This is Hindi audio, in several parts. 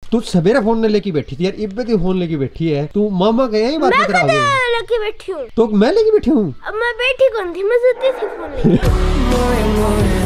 तू सवेरे फोन ने लेके बैठी थी यार, इब्बे की फोन लेके बैठी है तू। मामा के यही बात बता रहा है। लेके बैठी हूँ तो मैं लेके बैठी हूँ। अब मैं बैठी कौन थी, मैं सोती थी फोन लेके।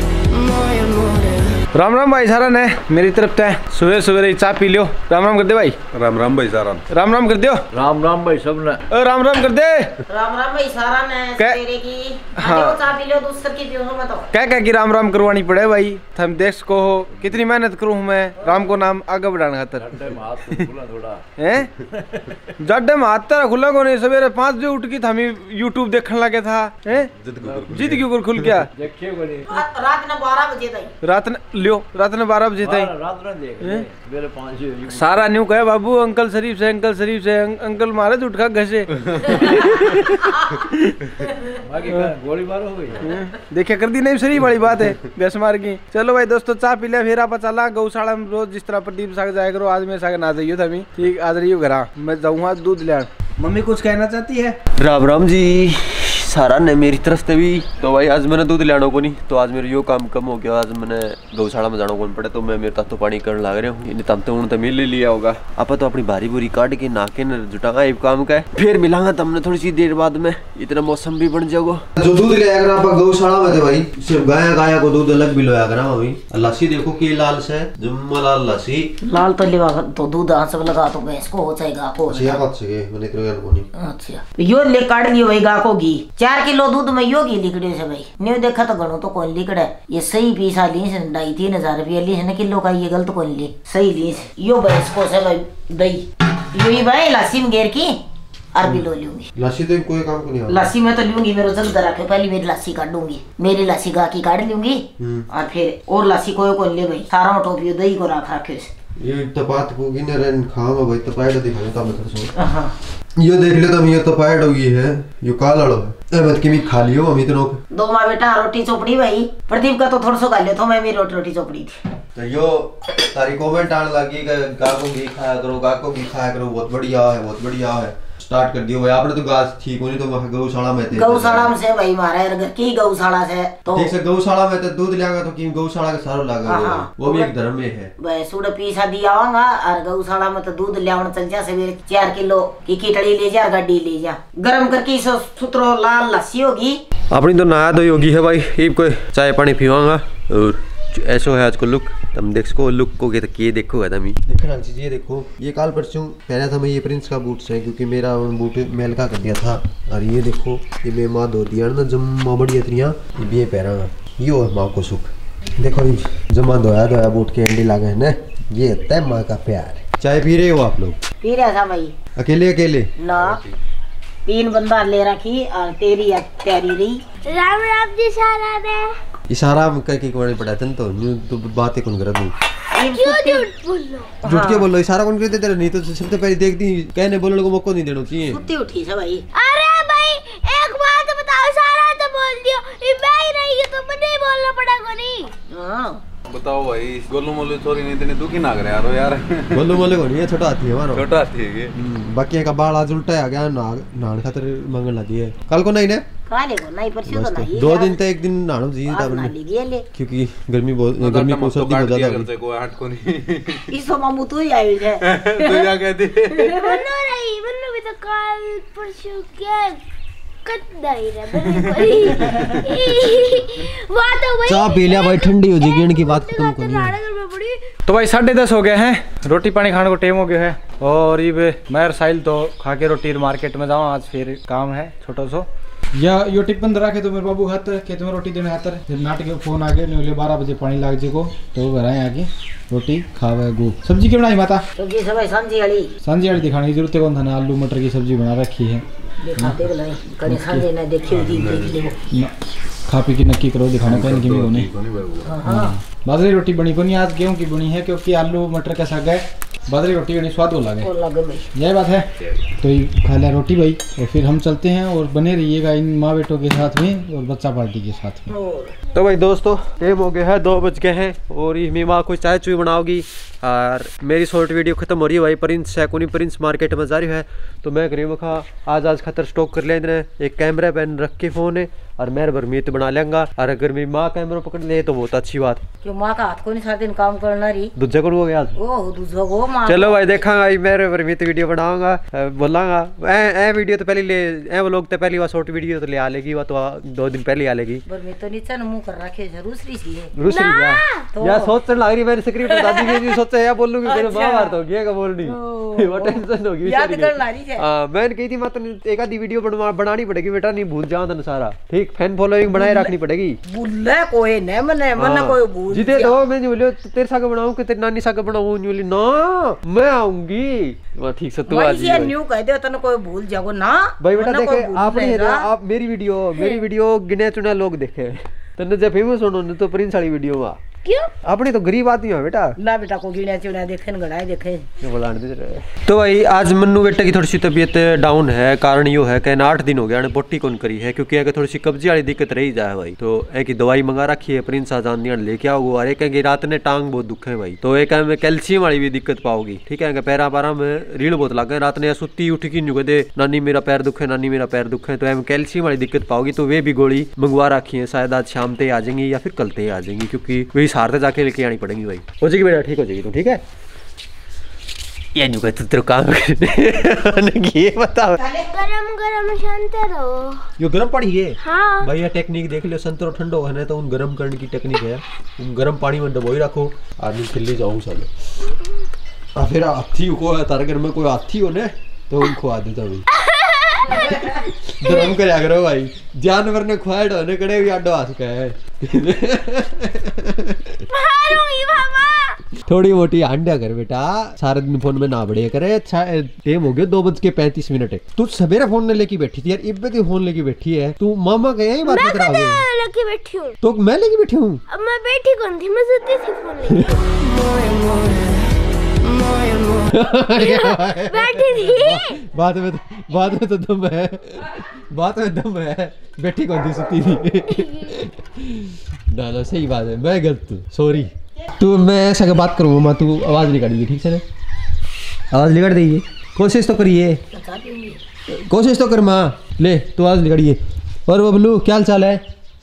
राम राम भाई सारा ने मेरी तरफ से सुबह सवेरे चाय पी लियो। राम राम कर दे भाई। राम राम भाई सारा। राम राम कर दियो। राम राम भाई सब ने। राम राम कर दे। राम राम भाई सारा ने तेरे की। हाँ। चाय पी लियो, दूसरे की पियो मत। क्या की राम राम करवानी पड़े भाई। हम देश को कितनी मेहनत करूँ मैं राम को नाम आगे बढ़ाने खातर। हैं जड्डे में हाथ तेरा खुला को नहीं। सवेरे 5 बजे उठ के हमें यूट्यूब देखने लगे था। जिद क्यों कर खुल क्या रात ने 12 बजे तक। रात ने 12 बजे तक सारा न्यू कहे बाबू अंकल शरीफ से अंकल मारे तो उठा घसे। गोली मार हो गई। देखिए कर दी नहीं सही बड़ी बात है घस मार की। चलो भाई दोस्तों चाय पी लिया फिर आप चला गौशाला में। रोज जिस तरह प्रदीप साग जाया करो, आज मेरे साग ना जाइयो था। ठीक आज रही हो घर मैं जाऊँगा दूध ले। मम्मी कुछ कहना चाहती है? राम राम जी सारा ने मेरी तरफ से भी। तो भाई आज मैंने दूध लाना को नहीं, तो आज मेरे यो काम कम हो गया। आज मैंने गौशाला में जाना को नहीं पड़े, तो मैं मेरे तातो पानी करने लग रहा हूँ। नहीं तम तो उन्होंने मिल ले लिया होगा। आप तो अपनी भारी बुरी काट के नाके न जुटागा एक काम का है। फिर मिलांगा तमने थोड़ी सी देर बाद में, इतना मौसम भी बन जाएगा। जो दूध ले आया आप गौशाला में थे भाई, सिर्फ गाया को दूध अलग भी लोया करा अभी। लस्सी देखो की लाल से जुम्मा लाल लस्सी लाल तो लेवा तो दूध सब लगा तो भैंस को हो जाएगा को। अच्छा यो ले काट लियो भाई गा को घी 4 किलो दूध में यो घी लिकड़े से भाई। न्यू देखा तो घणो तो कौन लिकड़े। ये सही पीसा ली से 2,500 रुपया ली है किलो का। ये गलत कौन ली सही ली यो भैंस को से भाई दही यो ही भाई लस्सी में घेर की अरबी लो लूंगी। लस्सी तो कोई काम को नहीं। लस्सी में तो लूंगी मेरे जल्द रखे। पहले मेरी लस्सी काट दूंगी, मेरी लस्सी गा की काट लूंगी और फिर और लस्सी को ले भाई। सारा टोपियो दही को रखे ये तपात को गिने रन खावा भाई तपाइड दिखाऊं ता मैं थोड़ा। हां ये देख ले तुम, ये तपाइड हुई है यो कालाड़ो है। ए मत की मी खा लियो अमित नो दो मां बेटा रोटी चोपड़ी भाई। प्रदीप का तो थोड़ा सो खा लियो तो मैं मेरी रोटी चोपड़ी थी। तो यो तारी कमेंट आने लगी कि गा को घी खाया करो, गा को घी खाया करो, बहुत बढ़िया है बहुत बढ़िया है। स्टार्ट कर दियो भाई आपने तो गाछ ठीक होनी तो गौशाला में थे। गौशाला में से भाई मारा है की गौशाला से तो ठीक से गौशाला में तो दूध लेगा तो की गौशाला का सारो लागा वो भी एक धर्म में है। भाई सूड़ पीसा दिया होगा और गौशाला में तो दूध लेवन चल जा सवेरे 4 किलो की कीटड़ी ले जा गाड़ी ले जा गरम करके इस सुतरो लाल लस्सी होगी। अपनी तो नहा धोई होगी है भाई। एक कोई चाय पानी पीवांगा और ऐसा है आज को लुक। तुम देख को लुक को के देखो है तुम देखना चीज। ये देखो ये काल परसों पहना था मैं ये प्रिंस का बूट से, क्योंकि मेरा बूट मेल का कर दिया था। और ये देखो ये मैं माँ धो दिया ना जम्मा बड़ी इतनिया ये पहना यो है माँ को सुख। देखो जमा धोया बूट के एंडी लागे है ना। ये होता है माँ का प्यार। चाय पी रहे हो आप लोग? पी रहा था भाई। अकेले ना 3 बंदा ले रखी और तेरी तैयारी रही। राम राम जी सारा ने इशारा करके कोने पड़ा था तो न्यू तो बातें कौन करा तू क्यों झूठ बोलो। झूठ के बोलो इशारा कौन करते तेरे। नहीं तो सबसे पहले देखती कहने बोलने को मौका नहीं देना चाहिए। सुती उठी से भाई। अरे भाई एक बात बताओ, सारा तो बोल दियो ये मैं ही नहीं है तो मुझे बोलना पड़ेगा नहीं। हां बताओ भाई गोलू मोलू चोरी नहीं इतने दुखी ना करे यार। गोलू मोलू को नहीं है, छोटा हाथी है हमारा। छोटा हाथी है बाकी का बाल आज उल्टा आ गया नान खातिर मंगन लगी है। कल को नहीं ने काले को नहीं परसों तो नहीं 2 दिन तक एक दिन नहानो जी था क्योंकि गर्मी बहुत गर्मी को सर्दी बहुत ज्यादा है। को हट को नहीं इसो मामू तू ही आई है तो क्या कहती मन्नो भी तो कल परसों क्या कदाई चाय पी लिया भाई, ठंडी हो जाएगी इनकी बात खत्म करनी। तो भाई 10:30 हो गए हैं, रोटी पानी खाने को टाइम हो गया है। और ये मैं साहिल तो खा के रोटी मार्केट में जाऊँ, आज फिर काम है छोटा सा। या यो टिप्पन धरा के तो मेरे बाबू खातर के तुम्हें रोटी देने खातर फिर नाट के फोन आ गए 12 बजे पानी लाग जे को तो घर आए आके रोटी खावे गो। सब्जी क्यों बनाई माता? सब्जी सब सांझी वाली दिखाने की जरूरत कौन था ना। आलू मटर की सब्जी बना रखी है। खा पी के नक्की करो दिखाने को नहीं होनी। बाजरी रोटी बनी को नहीं आज, गेहूं की बनी है क्योंकि आलू मटर का साग है। बाजरी रोटी बनी स्वाद को लागे यही बात है। तो खा लिया रोटी भाई और फिर हम चलते हैं और बने रहिएगा इन माँ बेटों के साथ में और बच्चा पार्टी के साथ में। तो भाई दोस्तों टाइम हो गया है 2 बज गए हैं और ये माँ कोई चाय चुई बनाओगी और मेरी शॉर्ट वीडियो खत्म हो रही है भाई। प्रिंस है कोनी प्रिंस मार्केट में जा रही है तो मैं करीब खा आज खातर स्टॉक कर लेना है। एक कैमरा पेन रख के फोन है और मैं बरमीत बना लेंगा। और अगर मेरी माँ कैमरा पकड़ ले तो बहुत अच्छी बात। क्यों माँ का हाथ को नहीं सारा दिन काम करना रही दूसरे को हो गया दूसरा को माँ। चलो भाई देखा मेरे बरमीत वीडियो बनाऊंगा बोलांगा ए वीडियो तो पहले ले ए वो लोग तो पहली बार शॉर्ट वीडियो तो ले आ लेगी वह तो 2 दिन पहले आ लेगी। बरमीत तो नीचे मुंह कर रखे दूसरी सी है दूसरी क्या तो यार सोचने लग रही मैंने स्क्रिप्ट बता दी सोचा यार बोलूंगी मेरे बार तो गया बोलनी वो टेंशन होगी याद करना रही है। हां मैंने कही थी मैं तो एक आधी वीडियो बनानी पड़ेगी बेटा नहीं भूल जाओ तन सारा ठीक फैन फॉलोइंग बनाए रखनी पड़ेगी। भूले कोई न मने कोई भूल जीते तो मैं बोलियो तेरे साथ बनाऊं कि तेरी नानी साथ बनाऊं बोली ना मैं आऊंगी वो ठीक से तू आ जी न्यू कह दे तने कोई भूल जाओ ना भाई बेटा देखे आपने आप मेरी वीडियो गिने चुने लोग देखे तने जब फेमस होनो तो प्रिंस वाली वीडियो में क्यों अपनी तो गरीब आदमी है बेटा ना बेटा को गिने चुने देखे गड़ाए देखे तो भाई आज मन्नू बेटे की थोड़ी सी तबीयत डाउन है। कारण यो है कि 8 दिन हो गया बोटी कौन करी है क्योंकि अगर थोड़ी सी कब्जे वाली दिक्कत रही जाए भाई तो एक दवाई मंगा रखी है प्रिंस आजान लेके आओ। और एक रात ने टांग बहुत दुख है भाई तो एक में कैल्शियम वाली भी दिक्कत पाओगी ठीक है। पैरा पारा में रीढ़ बहुत लगे रात ने सुती उठ की नहीं कहते नानी मेरा पैर दुख है नानी मेरा पैर दुख है तो एम कैल्शियम वाली दिक्कत पाओगी तो वे भी गोली मंगवा रखी है। शायद आज शाम ते आ जाएंगी या फिर कल ते आ जाएंगी क्योंकि वही सारते जाके लेके आनी पड़ेगी भाई। हो जाएगी बेटा ठीक हो जाएगी तू ठीक है ये नहीं कहते तेरे काम ये बताओ गरम संतरो यो गरम पानी है हाँ भाई ये टेक्निक देख लो संतरो ठंडो है ना तो उन गरम करने की टेक्निक है। उन गरम पानी में डबोई रखो आदमी खिल्ली जाऊँ साले फिर हाथी को तारे घर में कोई हाथी हो ना तो उनको आ देता भाई गरम कर करो भाई जानवर ने खुआए ढोने कड़े भी आडो हाथ का है थोड़ी मोटी अंडा कर बेटा सारे दिन फोन में ना बढ़िया करे। अच्छा टाइम हो गया 2:35 तू सवेरे फोन ने लेके बैठी थी यार इब्बे की फोन लेके बैठी है तू मामा के यही बात बता रहा है लेके बैठी हूँ तो मैं लेके बैठी हूँ अब मैं बैठी कौन थी मैं सोती थी फोन लेके बैठी थी बात में तो दम है बैठी कौन थी सुती थी ना सही बात है मैं गलत सॉरी तू मैं ऐसा बात करूँगा माँ तू आवाज़ निकालिए ठीक से ना आवाज़ निकाल दीजिए कोशिश तो करिए कोशिश तो कर माँ ले तू आवाज़ निकालिए। और बबलू क्या हाल चाल है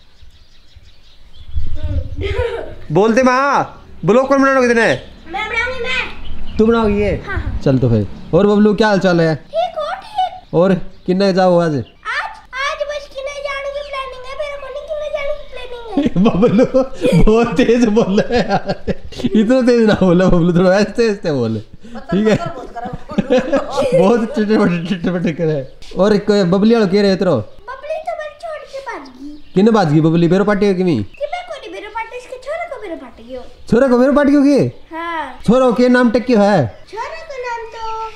बोलते माँ ब्लॉग कौन बनाओगे कितने मैं बनाऊंगी मैं तू बनाओगी ये हाँ। चल तो फिर और बबलू क्या हाल चाल है ठीक और किन्ने जाओ आज आज बस किने जाने की प्लानिंग है मेरे मनी किने जाने की प्लानिंग है बबलू बहुत तेज बोल रहा है यार इतना तेज ना बोला बबलू थोड़ा ऐसे बोले ठीक है बहुत चिटे करे। और बबली वालों कह रहे तेरो बबली तो बड़ी छोड़ के भाग गई किने बाज गई बबली बेरो पार्टी की नहीं कि मैं कोनी मेरे पार्टी इसके छोरे को मेरे पार्टी गयो छोरा को बेरो पार्टी की हां छोरा के नाम टेक क्यों है छोरे का नाम तो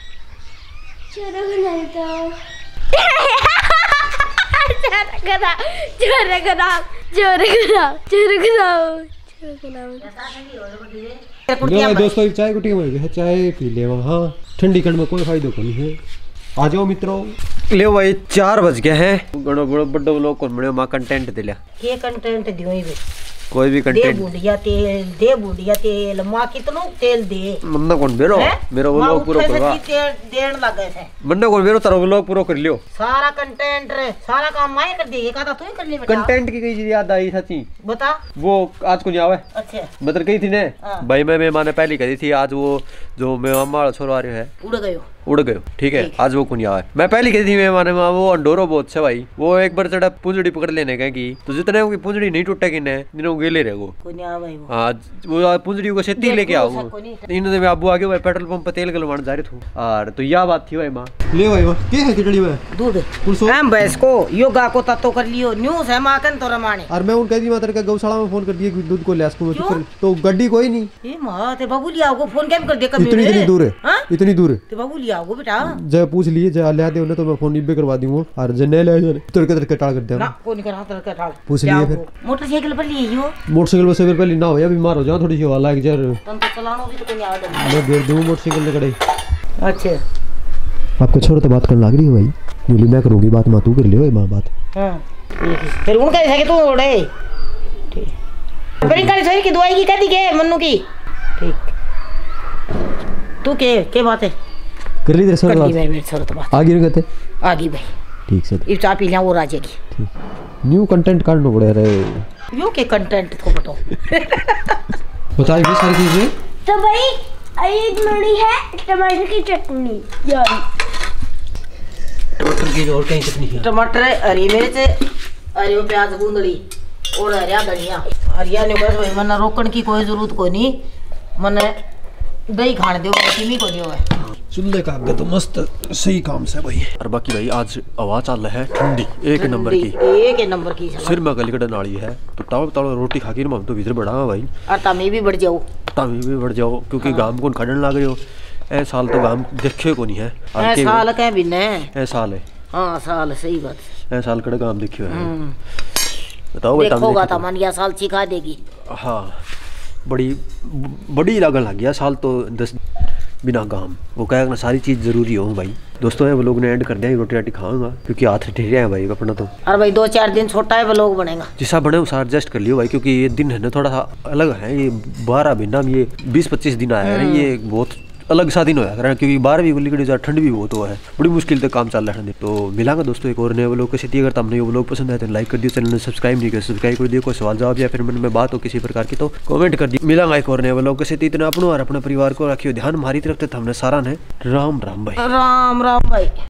दोस्तों चाय कुटी में चाय पी ले वहाँ ठंडी खंड में कोई फायदा नहीं है। आ जाओ मित्रों ले भाई 4 बज गए हैं बड़ो बड़ो बड़ो लोग कौन बड़े माँ कंटेंट दिला के कंटेंट दियो ही कोई भी दे कंटेंट बुढ़िया तेल माँ कितनो तेल दे मन्ना कौन बेरो मेरा वो लोग पूरा करवा देण लगे थे मन्ना कौन बेरो तारा वो लोग पूरा कर लियो सारा कंटेंट रे सारा काम मैं कर दिए का तू ही कर ली बेटा कंटेंट की कई चीज याद आई सच्ची बता वो आज को नहीं आवे अच्छा मतलब कही थी ने भाई मैं मेहमान पहली कही थी आज वो जो मेरा मामा छोरा आ रहा है उड़ गयो ठीक है आज वो कुनिया है मैं पहली कही थी मेहमान में वो अंडोरो बहुत है भाई वो एक बार चढ़ा पुंजड़ी पकड़ लेने का की तो जितने की पुंजड़ी नहीं टूटेगी ने दिनों गेले रहे वो वो पुंजड़ी को सेती लेके आओ इन्होंने मैं अबू आगे भाई पेट्रोल पंप पे तेल गलवाने जा रहे थे और तो यह बात थी भाई माँ ले भाई माँ क्या है खिचड़ी में दूध हम भैंस को योगा को तत्तो कर लियो न्यूज़ है मां कन तो रमाने और मैं उन कह दी मातर का गौशाला में फोन कर दिए दूध को ले आसको तो गड्डी कोई नहीं ए मां ते बाबू लिया को फोन कैम कर दे कभी इतनी दूर है इतनी दूर है ते बाबू लिया को बेटा जब पूछ लिए जब ले दे उन्हें तो मैं फोन इब्बे करवा दूंगा और जने ले तड़के टाल कर दे ना को नहीं करा तड़के टाल पूछ लिए फिर मोटरसाइकिल पर लिए यो मोटरसाइकिल पर से पहले ना हो या बीमार हो जाओ थोड़ी सी हवा लग यार तुम तो चलानो भी तो कोई आ मैं गिर दूं मोटरसाइकिल ने कड़े अच्छा आपको छोड़ तो बात करने लग रही है भाई न्यूली मैं करूंगी बात मां तू कर लियो मां बात हां फिर उनका ऐसा कि तू उड़े ठीक फिर इनका सही की दवाई की कर दी के मन्नू की ठीक तू के बात है कर ली तेरे सर कर ली भाई मेरे सर तो बात आगे कहते आगी भाई ठीक सर ये चाय पी लिया वो राजेगी ठीक न्यू कंटेंट काटना पड़े रे यो के कंटेंट को बताओ बताइए भी सारी चीजें तो भाई ये बनी है टमाटर की चटनी यार टमाटर की और कहीं चटनी है टमाटर हरी मिर्च हरी प्याज गूंदड़ी और हरिया धनिया हरिया ने बस भाई मना रोकण की कोई जरूरत को नहीं मने दही खाने दो किमी को नहीं होगा चूल्हे का आगे तो मस्त सही काम से भाई। और बाकी भाई आज हवा चल रहा है ठंडी एक नंबर की सिर में गली कड़ा नाली है तो ताव ताव रोटी खा के हम तो भीतर बढ़ा भाई और तमी भी बढ़ जाओ क्योंकि गांव को खड़न लग रहे हो ए साल तो गांव देखे को नहीं है ए साल कह भी ने ए साल है हां साल सही बात ए साल कड़ा गांव देखियो है बताओ बेटा देखोगा तो मन या साल सिखा देगी हाँ बड़ी लगन लग गया साल तो 10 बिना काम वो कहेगा ना सारी चीज़ जरूरी हो भाई। दोस्तों है वो लोग ने एंड कर दिया रोटी राटी खाऊंगा क्योंकि हाथ ठहरे हैं भाई अपना तो। और भाई 2-4 दिन छोटा है वो लोग बनेगा जैसा बने उसा एडजस्ट कर लियो भाई क्योंकि ये दिन है ना थोड़ा सा अलग है। ये 12 महीना में ये 20-25 दिन आया है ये बहुत अलग सा दिन होया कारण क्योंकि 12 भी गुल्ली कड़ी ठंड भी बहुत हुआ है बड़ी मुश्किल से काम चल रहा है। तो मिलांगा दोस्तों एक और नए व्लॉग के साथ। अगर तुमने ये व्लॉग पसंद आए तो लाइक कर दियो चैनल ने सब्सक्राइब नहीं किया सब्सक्राइब कर दियो। कोई सवाल जवाब या फिर मन में बात हो किसी प्रकार की तो कमेंट कर दियो। मिलांगा एक और नए व्लॉग के साथ। इतना अपनों और अपने परिवार को रखियो ध्यान हमारी तरफ से हमने सारा ने राम राम भाई। राम राम भाई।